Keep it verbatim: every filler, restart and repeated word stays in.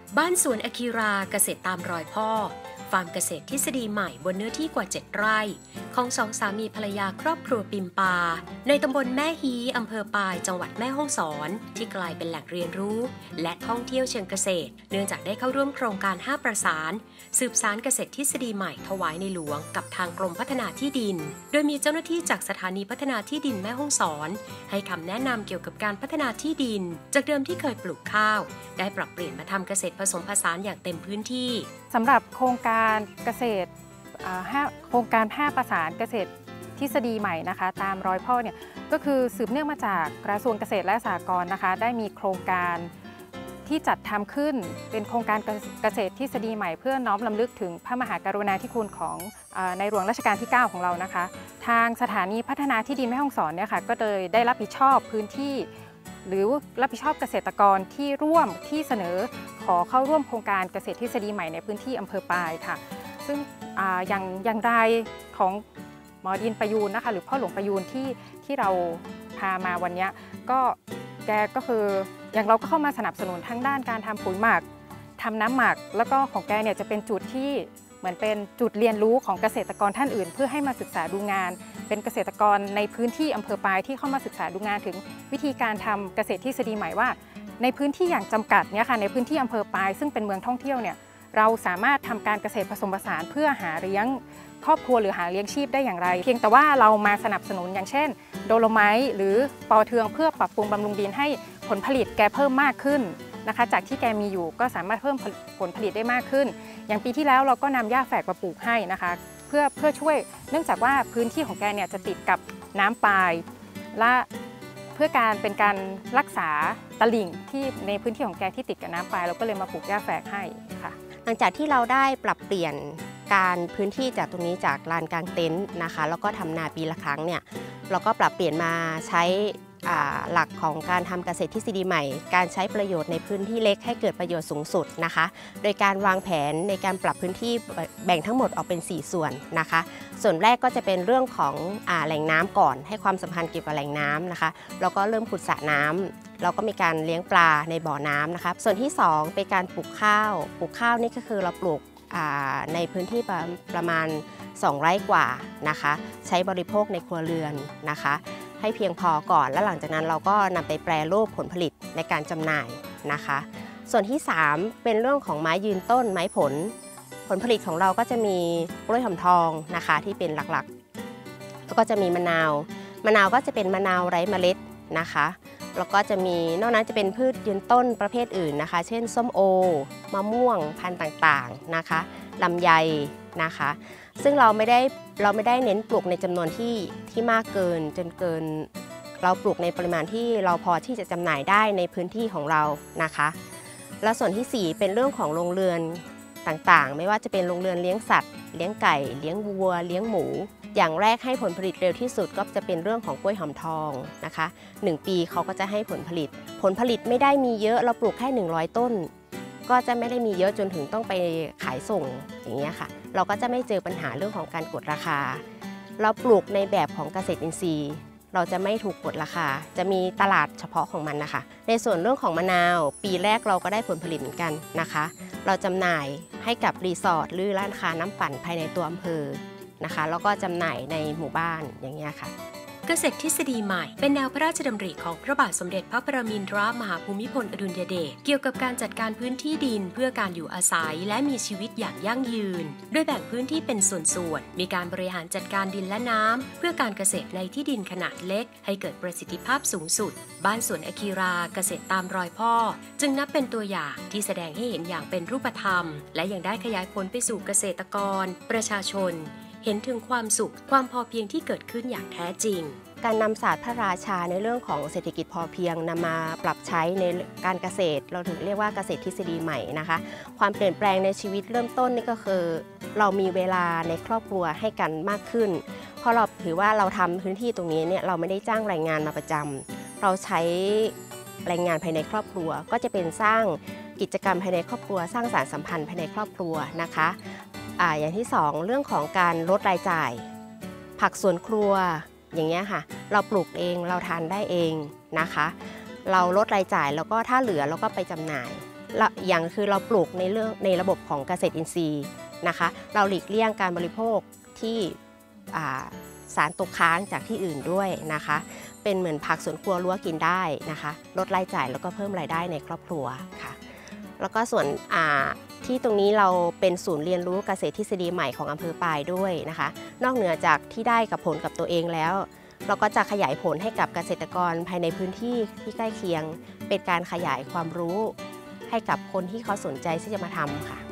บ้านสวนอากิราเกษตรตามรอยพ่อฟาร์มเกษตรทฤษฎีใหม่บนเนื้อที่กว่าเจ็ดไร่ของสองสามีภรรยาครอบครัวปิมปาในตำบลแม่ฮีอำเภอปายจังหวัดแม่ฮ่องสอนที่กลายเป็นแหล่งเรียนรู้และท่องเที่ยวเชิงเกษตรเนื่องจากได้เข้าร่วมโครงการห้าประสานสืบสานเกษตรทฤษฎีใหม่ถวายในหลวงกับทางกรมพัฒนาที่ดินโดยมีเจ้าหน้าที่จากสถานีพัฒนาที่ดินแม่ฮ่องสอนให้คำแนะนำเกี่ยวกับการพัฒนาที่ดินจากเดิมที่เคยปลูกข้าวได้ปรับเปลี่ยนมาทำเกษตรผสมผสานอย่างเต็มพื้นที่สำหรับโครงการเกษตรโครงการห้าประสานเกษตรทฤษฎีใหม่นะคะตามรอยพ่อเนี่ยก็คือสืบเนื่องมาจากกระทรวงเกษตรและสหกรณ์นะคะได้มีโครงการที่จัดทำขึ้นเป็นโครงการเกษตรทฤษฎีใหม่เพื่อน้อมรำลึกถึงพระมหากรุณาธิคุณของในหลวงรัชกาลที่เก้าของเรานะคะทางสถานีพัฒนาที่ดินแม่ฮ่องสอนเนี่ยค่ะก็เลยได้รับผิดชอบพื้นที่หรือรับผิดชอบเกษตรกรที่ร่วมที่เสนอขอเข้าร่วมโครงการเกษตรทฤษฎีใหม่ในพื้นที่อำเภอปายค่ะซึ่งอย่างอย่างรายของหมอดินประยูนนะคะหรือพ่อหลวงประยูนที่ที่เราพามาวันนี้ก็แกก็คืออย่างเราก็เข้ามาสนับสนุนทั้งด้านการทำปุ๋ยหมักทำน้ำหมักแล้วก็ของแกเนี่ยจะเป็นจุดที่เหมือนเป็นจุดเรียนรู้ของเกษตรกรท่านอื่นเพื่อให้มาศึกษาดูงานเป็นเกษตรกรในพื้นที่อำเภอปายที่เข้ามาศึกษาดูงานถึงวิธีการทำเกษตรทฤษฎีใหม่ว่าในพื้นที่อย่างจำกัดเนี่ยค่ะในพื้นที่อำเภอปายซึ่งเป็นเมืองท่องเที่ยวเนี่ยเราสามารถทำการเกษตรผสมผสานเพื่อหาเลี้ยงครอบครัวหรือหาเลี้ยงชีพได้อย่างไรเพียงแต่ว่าเรามาสนับสนุนอย่างเช่นโดโลไมต์หรือปอเทืองเพื่อปรับปรุงบำรุงดินให้ผลผลิตแกเพิ่มมากขึ้นนะคะจากที่แกมีอยู่ก็สามารถเพิ่มผลผลิตได้มากขึ้นอย่างปีที่แล้วเราก็นำหญ้าแฝกมาปลูกให้นะคะเพื่อเพื่อช่วยเนื่องจากว่าพื้นที่ของแกเนี่ยจะติดกับน้ำปายและเพื่อการเป็นการรักษาตลิ่งที่ในพื้นที่ของแกที่ติดกับน้ำปายเราก็เลยมาปลูกหญ้าแฝกให้ค่ะหลังจากที่เราได้ปรับเปลี่ยนการพื้นที่จากตรงนี้จากลานกลางเต็นท์นะคะแล้วก็ทำนาปีละครั้งเนี่ยเราก็ปรับเปลี่ยนมาใช้หลักของการทำเกษตรทฤษฎีใหม่การใช้ประโยชน์ในพื้นที่เล็กให้เกิดประโยชน์สูงสุดนะคะโดยการวางแผนในการปรับพื้นที่แบ่งทั้งหมดออกเป็นสี่ส่วนนะคะส่วนแรกก็จะเป็นเรื่องของอ่าแหล่งน้ำก่อนให้ความสำคัญเกี่ยวกับแหล่งน้ำนะคะแล้วก็เริ่มขุดสระน้ำเราก็มีการเลี้ยงปลาในบ่อน้ำนะคะส่วนที่สองเป็นการปลูกข้าวปลูกข้าวนี่ก็คือเราปลูกในพื้นที่ประประมาณสองไร่กว่านะคะใช้บริโภคในครัวเรือนนะคะให้เพียงพอก่อนแล้วหลังจากนั้นเราก็นำไปแปรรูปผลผลิตในการจำหน่ายนะคะส่วนที่สามเป็นเรื่องของไม้ยืนต้นไม้ผลผลผลิตของเราก็จะมีกล้วยหอมทองนะคะที่เป็นหลักๆแล้วก็จะมีมะนาวมะนาวก็จะเป็นมะนาวไร้เมล็ดนะคะแล้วก็จะมีนอกนั้นจะเป็นพืชยืนต้นประเภทอื่นนะคะเช่นส้มโอมะม่วงพันธุ์ต่างๆนะคะลำไยนะคะซึ่งเราไม่ได้เราไม่ได้เน้นปลูกในจำนวนที่ที่มากเกินจนเกินเราปลูกในปริมาณที่เราพอที่จะจำหน่ายได้ในพื้นที่ของเรานะคะแล้วส่วนที่สี่เป็นเรื่องของโรงเรือนต่างๆไม่ว่าจะเป็นโรงเรือนเลี้ยงสัตว์เลี้ยงไก่เลี้ยงวัวเลี้ยงหมูอย่างแรกให้ผลผลิตเร็วที่สุดก็จะเป็นเรื่องของกล้วยหอมทองนะคะหนึ่งปีเขาก็จะให้ผลผลิตผลผลิตไม่ได้มีเยอะเราปลูกแค่หนึ่งร้อยต้นก็จะไม่ได้มีเยอะจนถึงต้องไปขายส่งอย่างเงี้ยค่ะเราก็จะไม่เจอปัญหาเรื่องของการกดราคาเราปลูกในแบบของเกษตรอินทรีย์เราจะไม่ถูกกดราคาจะมีตลาดเฉพาะของมันนะคะในส่วนเรื่องของมะนาวปีแรกเราก็ได้ผลผลิตเหมือนกันนะคะเราจำหน่ายให้กับรีสอร์ทหรือร้านค้าน้ำปั่นภายในตัวอำเภอนะคะแล้วก็จำหน่ายในหมู่บ้านอย่างเงี้ยค่ะเกษตรทฤษฎีใหม่เป็นแนวพระราชดำริของพระบาทสมเด็จพระปรมินทรมหาภูมิพลอดุลยเดชเกี่ยวกับการจัดการพื้นที่ดินเพื่อการอยู่อาศัยและมีชีวิตอย่างยั่งยืนโดยแบ่งพื้นที่เป็นส่วนๆมีการบริหารจัดการดินและน้ำเพื่อการเกษตรในที่ดินขนาดเล็กให้เกิดประสิทธิภาพสูงสุดบ้านสวนอากิราเกษตรตามรอยพ่อจึงนับเป็นตัวอย่างที่แสดงให้เห็นอย่างเป็นรูปธรรมและยังได้ขยายผลไปสู่เกษตรกรประชาชนเห็นถึงความสุขความพอเพียงที่เกิดขึ้นอย่างแท้จริงการนำศาสตร์พระราชาในเรื่องของเศรษฐกิจพอเพียงนำมาปรับใช้ในการเกษตรเราถึงเรียกว่าเกษตรทฤษฎีใหม่นะคะความเปลี่ยนแปลงในชีวิตเริ่มต้นนี่ก็คือเรามีเวลาในครอบครัวให้กันมากขึ้นเพราะเราถือว่าเราทำพื้นที่ตรงนี้เนี่ยเราไม่ได้จ้างแรงงานมาประจำเราใช้แรงงานภายในครอบครัวก็จะเป็นสร้างกิจกรรมภายในครอบครัวสร้างสานสัมพันธ์ภายในครอบครัวนะคะอ่าอย่างที่สองเรื่องของการลดรายจ่ายผักสวนครัวอย่างเงี้ยค่ะเราปลูกเองเราทานได้เองนะคะเราลดรายจ่ายแล้วก็ถ้าเหลือเราก็ไปจำหน่ายอย่างคือเราปลูกในเรื่องในระบบของเกษตรอินทรีย์นะคะเราหลีกเลี่ยงการบริโภคที่สารตกค้างจากที่อื่นด้วยนะคะเป็นเหมือนผักสวนครัวรั้วกินได้นะคะลดรายจ่ายแล้วก็เพิ่มรายได้ในครอบครัวค่ะแล้วก็ส่วนที่ตรงนี้เราเป็นศูนย์เรียนรู้เกษตรทฤษฎีใหม่ของอำเภอปายด้วยนะคะนอกเหนือจากที่ได้กับผลกับตัวเองแล้วเราก็จะขยายผลให้กับเกษตรกรภายในพื้นที่ที่ใกล้เคียงเป็นการขยายความรู้ให้กับคนที่เขาสนใจที่จะมาทำค่ะ